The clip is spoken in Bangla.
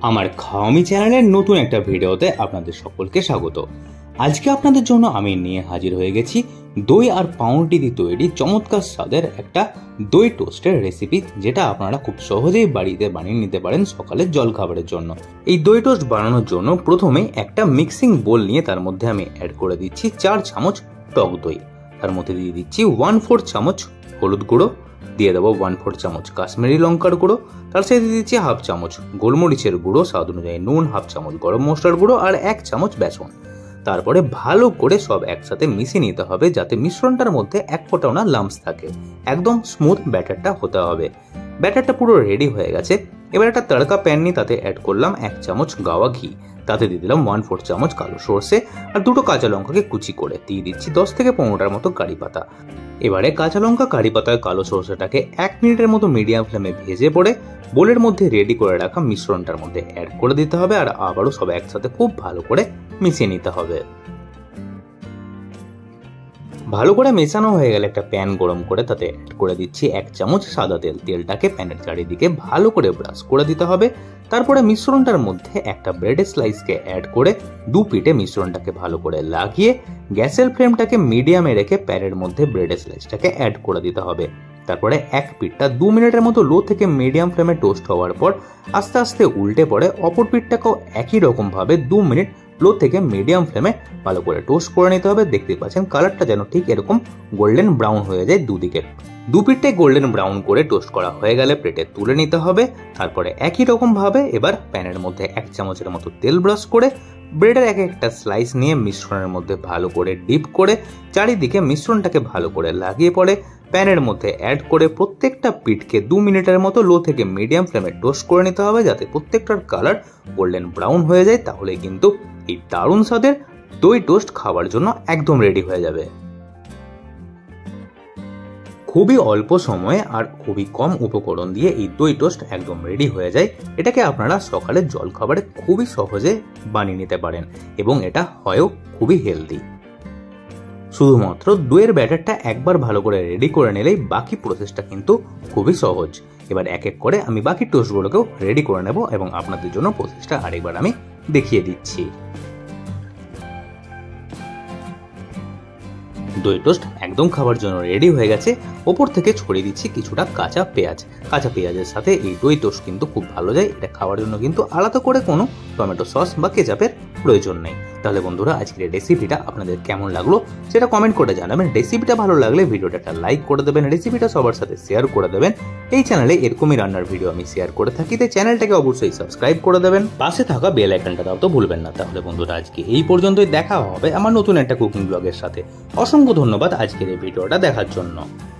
আমার খাওয়ামি চ্যানেলের নতুন একটা ভিডিওতে আপনাদের সকলকে স্বাগত। আজকে আপনাদের জন্য আমি নিয়ে হাজির হয়ে গেছি দই আর পাউরুটি দিয়ে তৈরি চমৎকার স্বাদের একটা দই টোস্টের রেসিপি, যেটা আপনারা খুব সহজেই বাড়িতে বানিয়ে নিতে পারেন সকালের জলখাবারের জন্য। এই দই টোস্ট বানানোর জন্য প্রথমেই একটা মিক্সিং বোল নিয়ে তার মধ্যে আমি অ্যাড করে দিচ্ছি 4 চামচ টক দই। তার মধ্যে দিয়ে দিচ্ছি 1/4 চামচ হলুদ গুঁড়ো, দিয়ে দেবো 1/4 চামচ কাশ্মীরি লঙ্কার গুঁড়ো, তার সাথে দিয়ে দিচ্ছি 1/2 চামচ গোলমরিচের গুঁড়ো, স্বাদ অনুযায়ী নুন, 1/2 চামচ গরম মশলার গুঁড়ো আর 1 চামচ বেসন। তারপরে ভালো করে সব একসাথে মিশিয়ে নিতে হবে, যাতে মিশ্রণটার মধ্যে এক ফোঁটাও না লাম্পস থাকে। একদম স্মুথ ব্যাটারটা হতে হবে। ব্যাটারটা পুরো রেডি হয়ে গেছে। এবার একটা তড়কা প্যান নিয়ে তাতে অ্যাড করলাম 1 চামচ গাওয়া ঘি, তাতে দিয়ে দিলাম 1/4 চামচ কালো সর্ষে আর 2টো কাঁচা লঙ্কাকে কুচি করে দিয়ে দিচ্ছি 10 থেকে 15টার মতো কারি পাতা। এবারে কাঁচা লঙ্কা, কারি পাতা, কালো সর্ষেটাকে 1 মিনিটের মতো মিডিয়াম ফ্লেমে ভেজে পড়ে বোলের মধ্যে রেডি করে রাখা মিশ্রণটার মধ্যে অ্যাড করে দিতে হবে আর আবারও সব একসাথে খুব ভালো করে মিশিয়ে নিতে হবে। ভালো করে মেশানো হয়ে গেলে একটা প্যান গরম করে তাতে অ্যাড করে দিচ্ছি 1 চামচ সাদা তেল। তেলটাকে প্যানের চারিদিকে ভালো করে ব্রাশ করে দিতে হবে। তারপরে মিশ্রণটার মধ্যে একটা ব্রেডের স্লাইসকে অ্যাড করে দু পিঠে মিশ্রণটাকে ভালো করে লাগিয়ে গ্যাসের ফ্লেমটাকে মিডিয়ামে রেখে প্যানের মধ্যে ব্রেডের স্লাইসটাকে অ্যাড করে দিতে হবে। তারপরে এক পিঠটা 2 মিনিটের মতো লো থেকে মিডিয়াম ফ্লেমে টোস্ট হওয়ার পর আস্তে আস্তে উল্টে পড়ে অপর পিঠটাকেও একই রকম ভাবে 2 মিনিট লো থেকে মিডিয়াম ফ্লেমে ভালো করে টোস্ট করে নিতে হবে। দেখতে পাচ্ছেন কালারটা যেন ঠিক এরকম গোল্ডেন ব্রাউন হয়ে যায় দুদিকে। দু পিঠটাই গোল্ডেন ব্রাউন করে টোস্ট করা হয়ে গেলে প্লেটে তুলে নিতে হবে। তারপরে একই রকম ভাবে এবার প্যানের মধ্যে 1 চামচের মতো তেল ব্রাশ করে ব্রেডের একটা স্লাইস নিয়ে মিশ্রণের মধ্যে ভালো করে ডিপ করে চারিদিকে মিশ্রণটাকে ভালো করে লাগিয়ে পড়ে প্যানের মধ্যে অ্যাড করে প্রত্যেকটা পিঠকে 2 মিনিটের মতো লো থেকে মিডিয়াম ফ্লেমে টোস্ট করে নিতে হবে, যাতে প্রত্যেকটার কালার গোল্ডেন ব্রাউন হয়ে যায়। তাহলে কিন্তু এই দারুণ স্বাদের দই টোস্ট খাওয়ার জন্য একদম রেডি হয়ে যাবে। খুবই অল্প সময়ে আর খুবই কম উপকরণ দিয়ে এই দই টোস্ট একদম রেডি হয়ে যায়। এটাকে আপনারা সকালের জলখাবারে খুবই সহজে বানিয়ে নিতে পারেন এবং এটা হয়ও খুবই হেলদি। শুধুমাত্র দইয়ের ব্যাটারটা একবার ভালো করে রেডি করে নিলেই বাকি প্রসেসটা কিন্তু খুবই সহজ। এবার এক এক করে আমি বাকি টোস্টগুলোকেও রেডি করে নেব এবং আপনাদের জন্য প্রসেসটা আরেকবার আমি দেখিয়ে দিচ্ছি। দই টোস্ট একদম খাবার জন্য রেডি হয়ে গেছে। ওপর থেকে ছড়িয়ে দিচ্ছি কিছুটা কাঁচা পেঁয়াজ। কাঁচা পেঁয়াজের সাথে এই দই টোস্ট কিন্তু খুব ভালো যায়। এটা খাওয়ার জন্য কিন্তু আলাদা করে কোনো টমেটো সস বা কেচাপের প্রয়োজন নেই। তাহলে বন্ধুরা, আজকের রেসিপিটা আপনাদের কেমন লাগলো সেটা কমেন্ট করে জানাবেন। রেসিপিটা ভালো লাগলে ভিডিওটা একটা লাইক করে দেবেন, রেসিপিটা সবার সাথে শেয়ার করে দেবেন। এই চ্যানেলে এরকমই রান্নার ভিডিও আমি শেয়ার করে থাকি, তাই চ্যানেলটাকে অবশ্যই সাবস্ক্রাইব করে দেবেন। পাশে থাকা বেল আইকনটা দাও তো ভুলবেন না। তাহলে বন্ধুরা, আজকে এই পর্যন্তই। দেখা হবে আমার নতুন একটা কুকিং ব্লগের সাথে। অসংখ্য ধন্যবাদ আজকের এই ভিডিওটা দেখার জন্য।